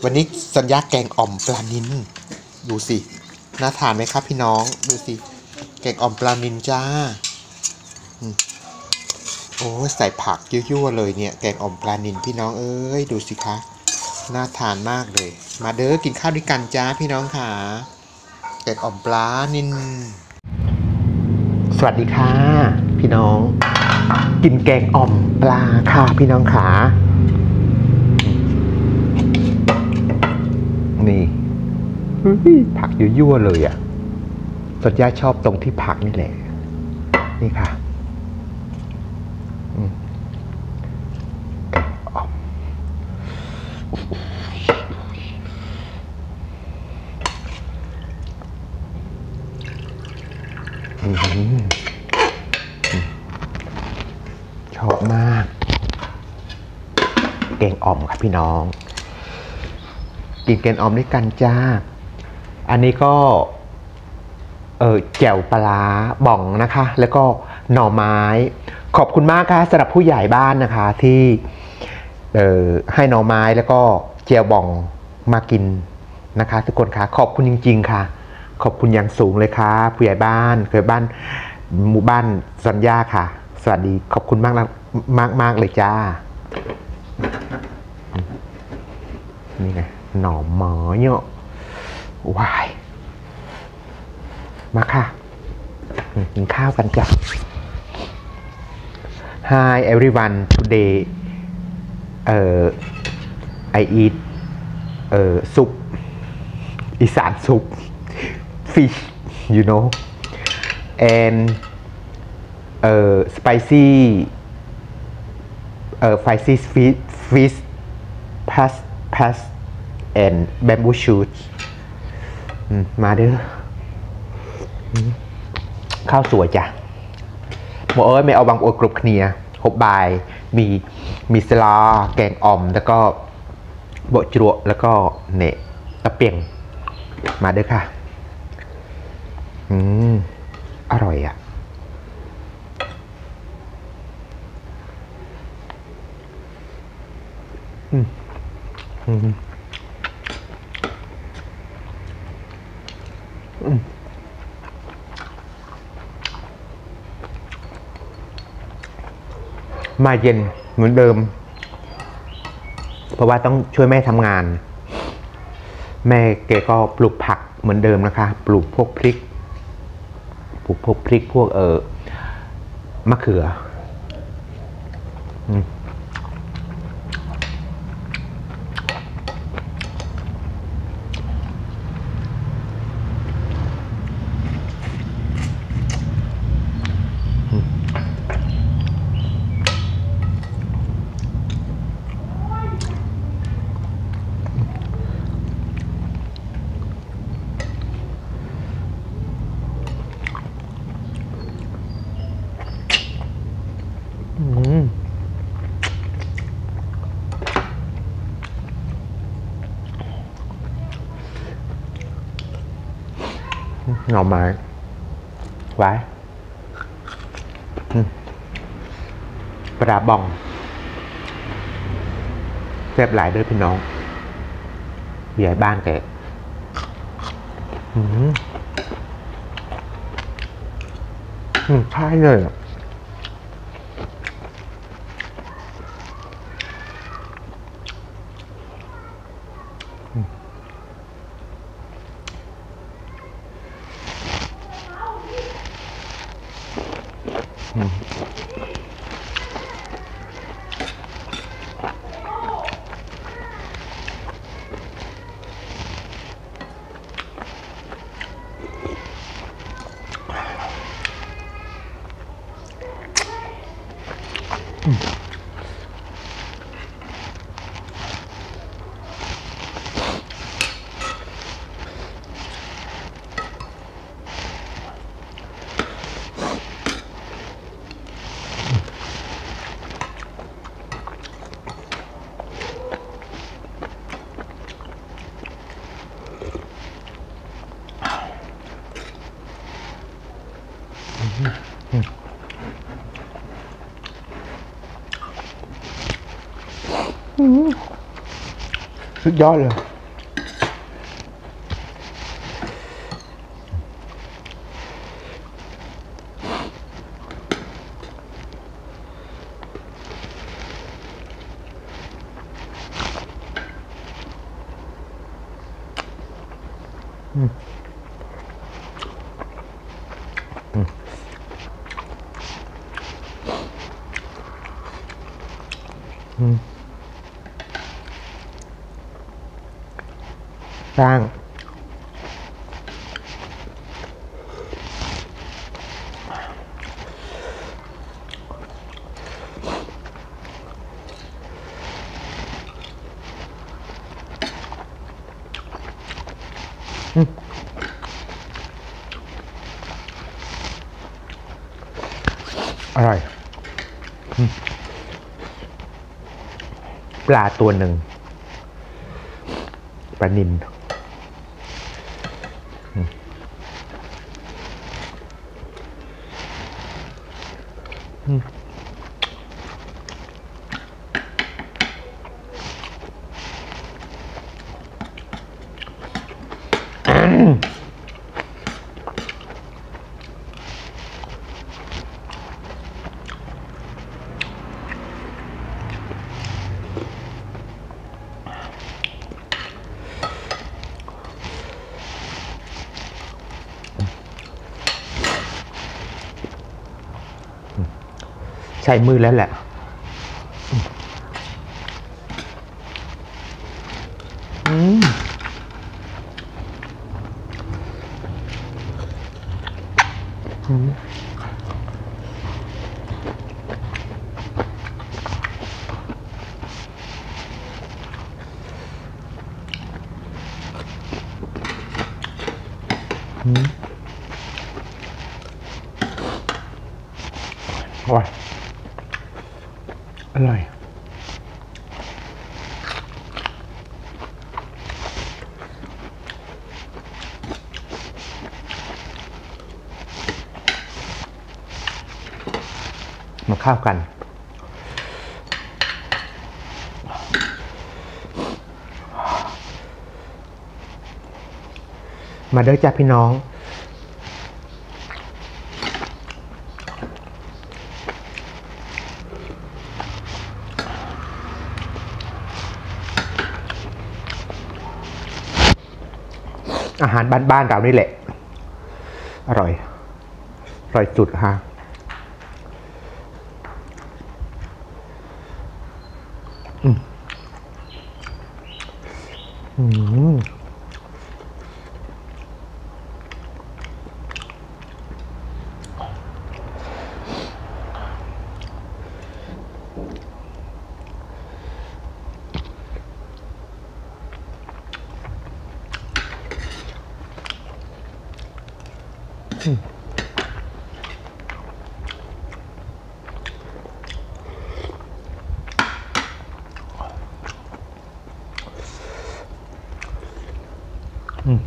วันนี้สัญญาแกงอ่อมปลานิลดูสิน่าทานไหมครับพี่น้องดูสิแกงอ่อมปลานิลจ้าโอ้ใส่ผักยั่วๆเลยเนี่ยแกงอ่อมปลานิลพี่น้องเอ้ยดูสิคะน่าทานมากเลยมาเด้อกินข้าวด้วยกันจ้าพี่น้องค่ะแกงอ่อมปลานิลสวัสดีค่ะพี่น้องกินแกงอ่อมปลาค่ะพี่น้องขานี่ผักยั่วๆเลยอ่ะสัญญาชอบตรงที่ผักนี่แหละนี่ค่ะแกงอ่อมชอบมากแกงอ่อมครับพี่น้องกินแกงอ่อมด้วยกันจ้าอันนี้ก็แจ่วปลาบ่องนะคะแล้วก็หน่อไม้ขอบคุณมากค่ะสำหรับผู้ใหญ่บ้านนะคะที่ให้หน่อไม้แล้วก็แจ่วบ่องมากินนะคะทุกคนค่ะขอบคุณจริงๆค่ะขอบคุณอย่างสูงเลยค่ะผู้ใหญ่บ้านเคยบ้านหมู่บ้านสัญญาค่ะสวัสดีขอบคุณมากมากเลยจ้านี่ไงหน่อไม้เนาะวายมาค่ะกินข้าวกันจ้ะ Hi everyone today I eat soup อีสานซุป fish you know and spicy fish pas and bamboo shoots มาเด้อข้าวสวยจ้ะหมอไม่เอาบางโอกรุบเนียหบบายมีสลาแกงอ่อมแล้วก็โบจรวแล้วก็เนะตะเปียงมาเด้อค่ะอร่อยอ่ะมาเย็นเหมือนเดิมเพราะว่าต้องช่วยแม่ทำงานแม่แกก็ปลูกผักเหมือนเดิมนะคะปลูกพวกพริกพวกมะเขือหน่อไม้ไว้ปลาบองแซ่บหลายด้วยพี่น้องใหญ่บ้านแกใช่เลยสุดยอดเลยอืมอืมอืมสร้างอืมอร่อยอืมปลาตัวหนึ่งปลานิลอืมอืมใช้มือแล้วแหละอืมอืมอืมอร่อยอร่อยมาเข้ากันมาเด้อจ้าพี่น้องอาหารบ้านๆเรานี่แหละอร่อยอร่อยสุดค่ะอืมอืมอืม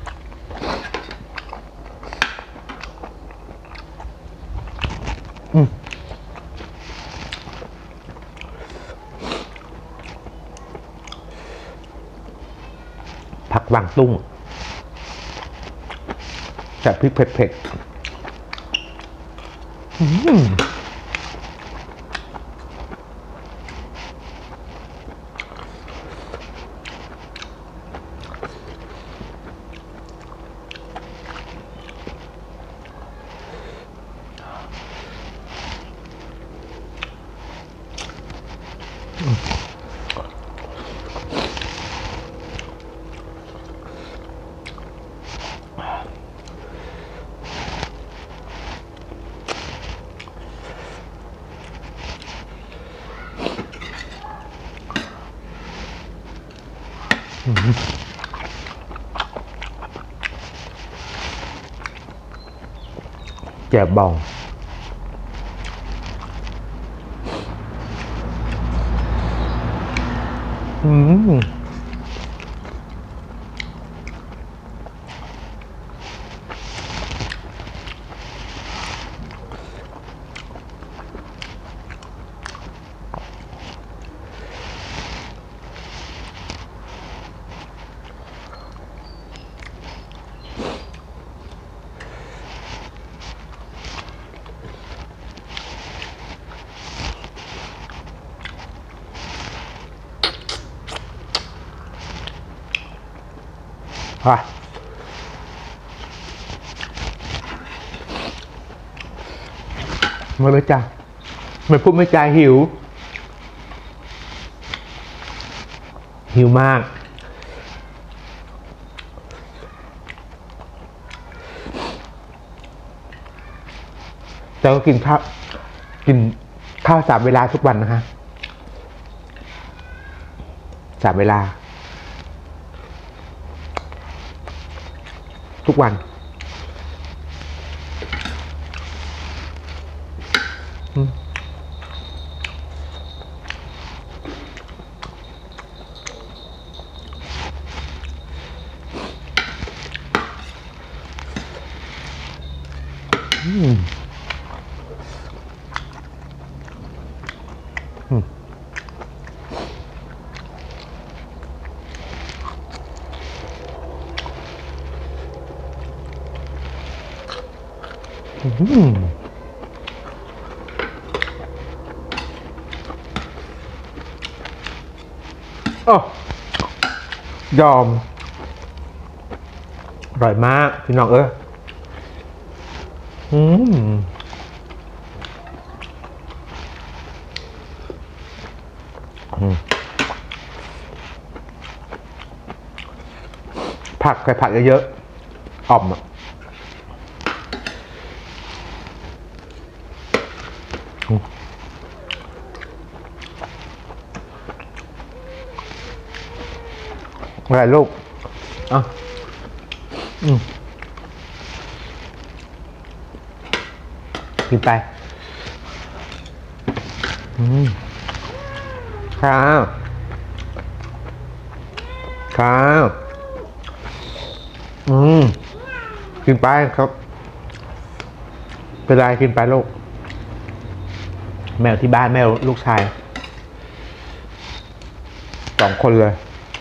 อืมผักหวางตุ้งแต่พริกเผ็ดๆอืมแจ่วบองอืมค่ะมาเลยจ้ะไม่พูดไม่จาหิวมากแต่ก็กินข้าว3 เวลาทุกวันนะคะ3 เวลาทุกวันโอ้ยอมอร่อยมากพี่น้องผักใส่ผักเยอะๆอ่อมอะไรลูกกินไปครับกินไปครับเป็นไรกินไปลูกแมวที่บ้านแมวลูกชาย2 คนเลย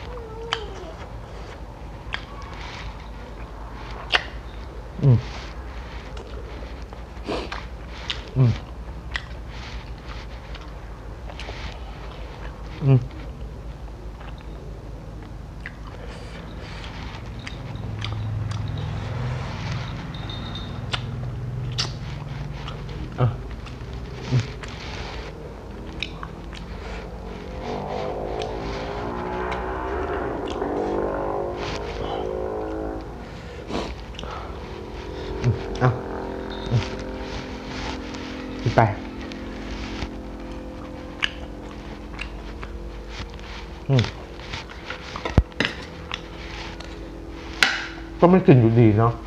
กินไปก็ไม่กลิ่นอยู่ดีเนาะ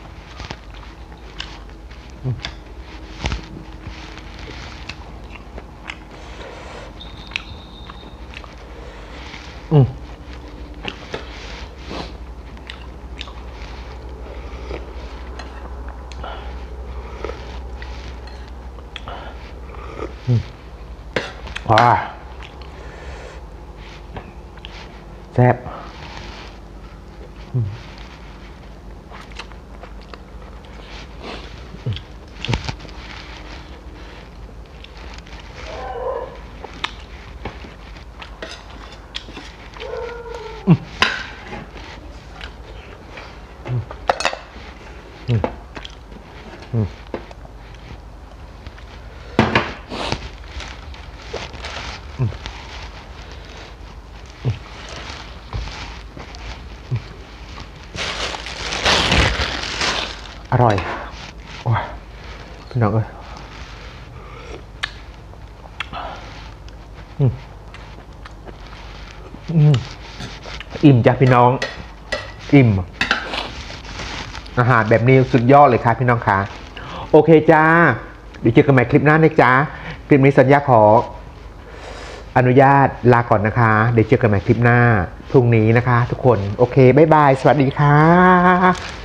ว้าแซ่บอร่อยโอ้ยพี่น้องอิ่มจ้ะพี่น้องอิ่มอาหารแบบนี้สุดยอดเลยค่ะพี่น้องค่ะโอเคจ้าเดี๋ยวเจอกันใหม่คลิปหน้านะจ๊ะคลิปนี้สัญญาขออนุญาตลาก่อนนะคะเดี๋ยวเจอกันใหม่คลิปหน้าพรุ่งนี้นะคะทุกคนโอเคบ๊ายบายสวัสดีค่ะ